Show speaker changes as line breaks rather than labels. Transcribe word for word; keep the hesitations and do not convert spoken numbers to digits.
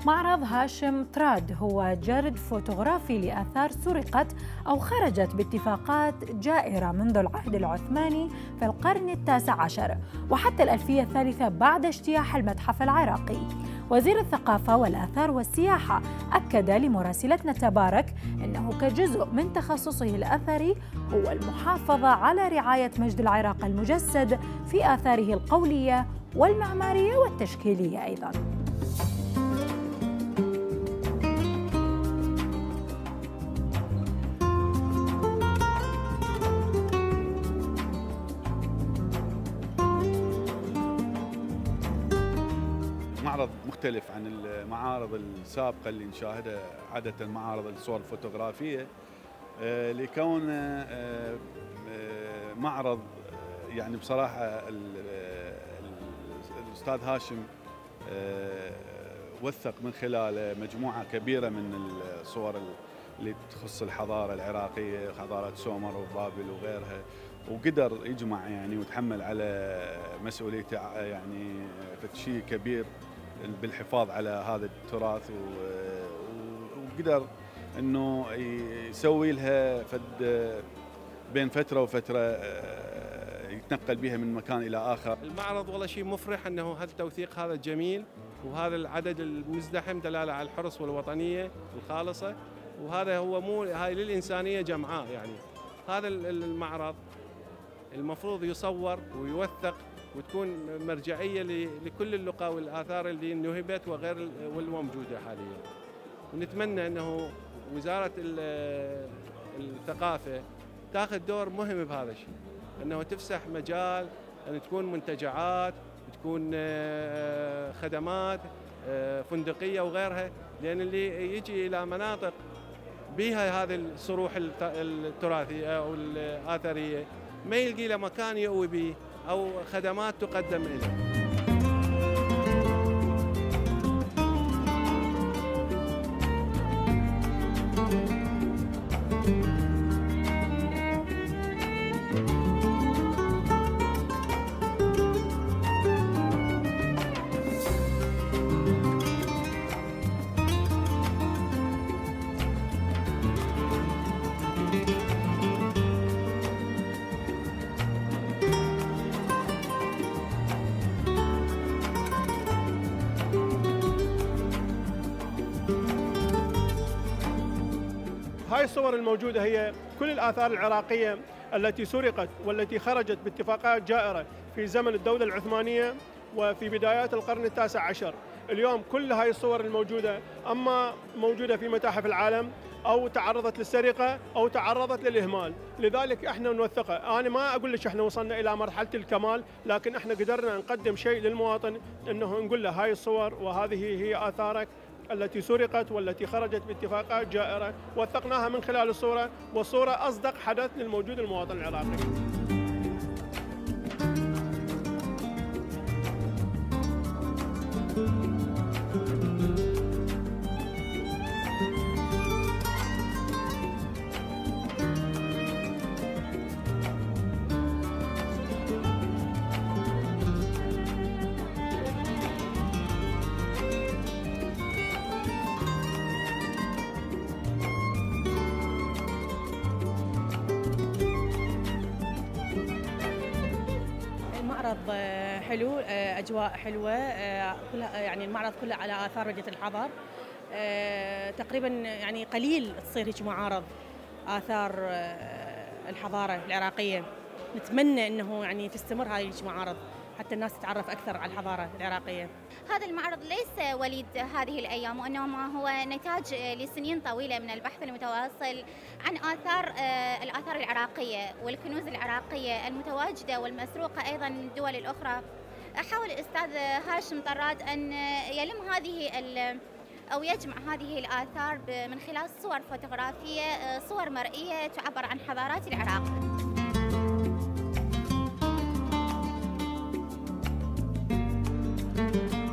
معرض هاشم تراد هو جرد فوتوغرافي لآثار سرقت أو خرجت باتفاقات جائرة منذ العهد العثماني في القرن التاسع عشر وحتى الألفية الثالثة بعد اجتياح المتحف العراقي. وزير الثقافة والآثار والسياحة أكد لمراسلتنا تبارك أنه كجزء من تخصصه الأثري هو المحافظة على رعاية مجد العراق المجسد في آثاره القولية والمعمارية والتشكيلية أيضاً.
معرض مختلف عن المعارض السابقة اللي نشاهدها عادة معارض الصور الفوتوغرافية، لكونه معرض يعني بصراحة الأستاذ هاشم وثق من خلاله مجموعة كبيرة من الصور اللي تخص الحضارة العراقية، حضارة سومر وبابل وغيرها، وقدر يجمع يعني وتحمل على مسؤوليته يعني شيء كبير بالحفاظ على هذا التراث، وقدر انه يسوي لها فد بين فتره وفتره يتنقل بها من مكان الى اخر.
المعرض والله شيء مفرح انه هالتوثيق هذا الجميل وهذا العدد المزدحم دلاله على الحرص والوطنيه الخالصه، وهذا هو مو هاي للانسانيه جمعاء. يعني هذا المعرض المفروض يصور ويوثق وتكون مرجعيه لكل اللقاء والاثار اللي نهبت وغير والموجوده حاليا. ونتمنى انه وزاره الثقافه تاخذ دور مهم بهذا الشيء، انه تفسح مجال ان تكون منتجعات، تكون خدمات فندقيه وغيرها، لان اللي يجي الى مناطق بها هذه الصروح التراثيه او الاثريه ما يلقي له مكان يأوي به أو خدمات تقدم له.
هاي الصور الموجودة هي كل الآثار العراقية التي سرقت والتي خرجت باتفاقات جائرة في زمن الدولة العثمانية وفي بدايات القرن التاسع عشر. اليوم كل هاي الصور الموجودة أما موجودة في متاحف العالم أو تعرضت للسرقة أو تعرضت للإهمال، لذلك احنا نوثقها. أنا ما أقول لك احنا وصلنا إلى مرحلة الكمال، لكن احنا قدرنا نقدم شيء للمواطن، إنه نقول له هاي الصور وهذه هي آثارك التي سرقت والتي خرجت باتفاقات جائرة، وثقناها من خلال الصورة، والصورة أصدق حدث للموجود المواطن العراقي.
المعرض حلو، اجواء حلوه، كلها يعني المعرض كله على اثار وجهه الحضر. تقريبا يعني قليل تصير هيك معارض اثار الحضاره العراقيه. نتمنى انه يعني تستمر هذه المعارض حتى الناس تتعرف اكثر على الحضاره العراقيه.
هذا المعرض ليس وليد هذه الايام، وانما هو نتاج لسنين طويله من البحث المتواصل عن اثار الاثار العراقيه والكنوز العراقيه المتواجده والمسروقه ايضا من الدول الاخرى. حاول الاستاذ هاشم طراد ان يلم هذه او يجمع هذه الاثار من خلال صور فوتوغرافيه، صور مرئيه تعبر عن حضارات العراق.
thank you